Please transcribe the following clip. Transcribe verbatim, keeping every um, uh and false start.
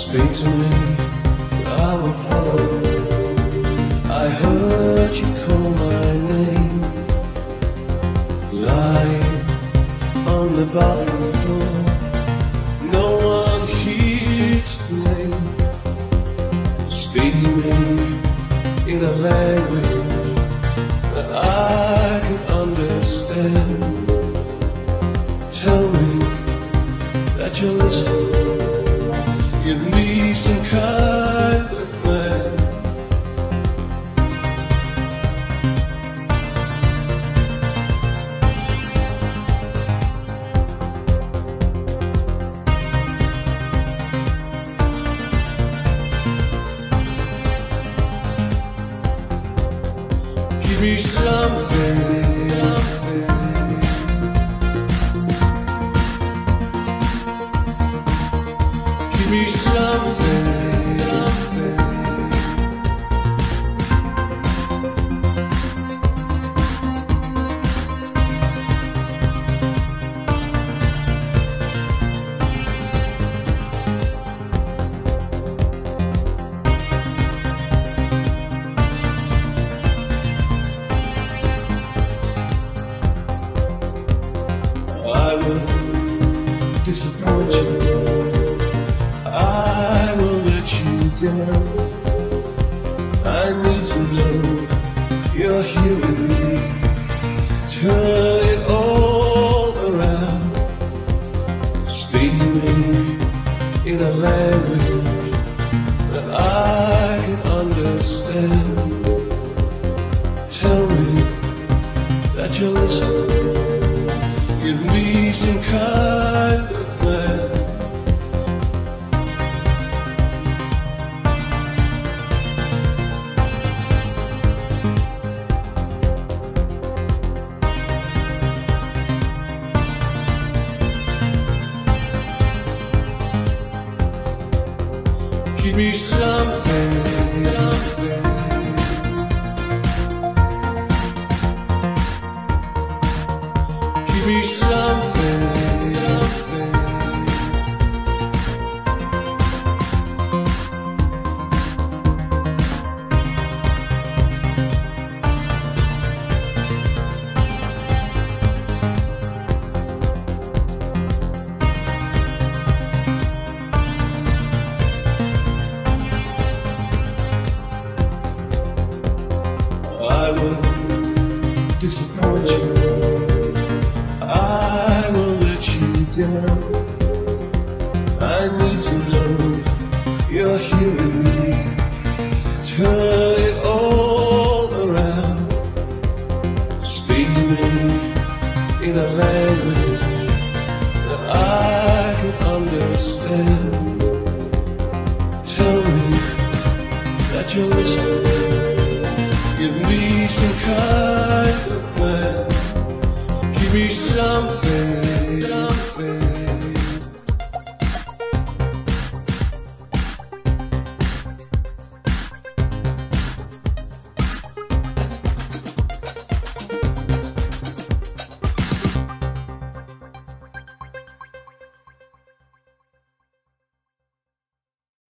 Speak to me, I will follow. I heard you call my name, lying on the bathroom floor. No one here to blame. Speak to me in a language that I can understand. Tell me that you're listening. Give me some kind of plan. Give me something. Give me something. I will disappoint you. I will let you down. I need to know you're here with me. Turn it all around. Speak to me in a language that I can understand. Tell me that you're listening. Give me some kind of plan. Give me something, something. Give me something, something. I will disappoint you. I will let you down. I need to know you're here with me. Turn it all around. Speak to me in a language that I can understand. Tell me that you're listening. Give me some kind